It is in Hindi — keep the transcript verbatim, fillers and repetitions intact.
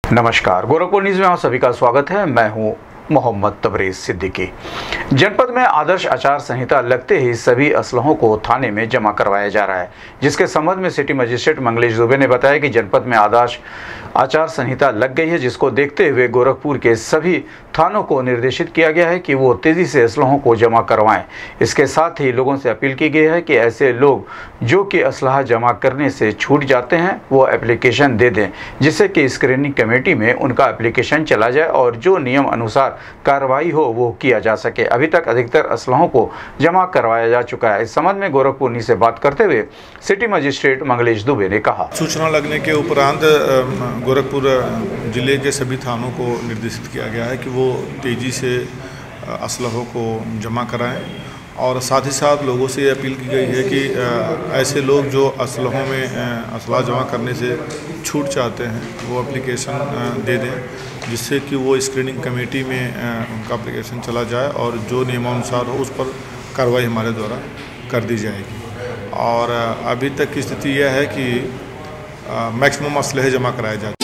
नमस्कार, गोरखपुर न्यूज में आप सभी का स्वागत है। मैं हूं मोहम्मद तबरेज सिद्दीकी। जनपद में आदर्श आचार संहिता लगते ही सभी असलहों को थाने में जमा करवाया जा रहा है, जिसके संबंध में सिटी मजिस्ट्रेट मंगलेश दुबे ने बताया कि जनपद में आदर्श आचार संहिता लग गई है, जिसको देखते हुए गोरखपुर के सभी थानों को निर्देशित किया गया है कि वो तेजी से असलहों को जमा करवाएं। इसके साथ ही लोगों से अपील की गई है कि ऐसे लोग जो कि असलहा जमा करने से छूट जाते हैं वो एप्लीकेशन दे दें, जिससे कि स्क्रीनिंग कमेटी में उनका एप्लीकेशन चला जाए और जो नियम अनुसार कार्रवाई हो वो किया जा सके। अभी तक अधिकतर असलहों को जमा करवाया जा चुका है। इस संबंध में गोरखपुर से बात करते हुए सिटी मजिस्ट्रेट मंगलेश दुबे ने कहा, सूचना लगने के उपरांत गोरखपुर जिले के सभी थानों को निर्देशित किया गया है कि वो तेज़ी से असलहों को जमा कराएं और साथ ही साथ लोगों से ये अपील की गई है कि ऐसे लोग जो असलहों में असलहा जमा करने से छूट चाहते हैं वो एप्लीकेशन दे दें, जिससे कि वो स्क्रीनिंग कमेटी में उनका एप्लीकेशन चला जाए और जो नियमानुसार हो उस पर कार्रवाई हमारे द्वारा कर दी जाएगी। और अभी तक की स्थिति यह है कि मैक्सिमम असलहे जमा कराए जा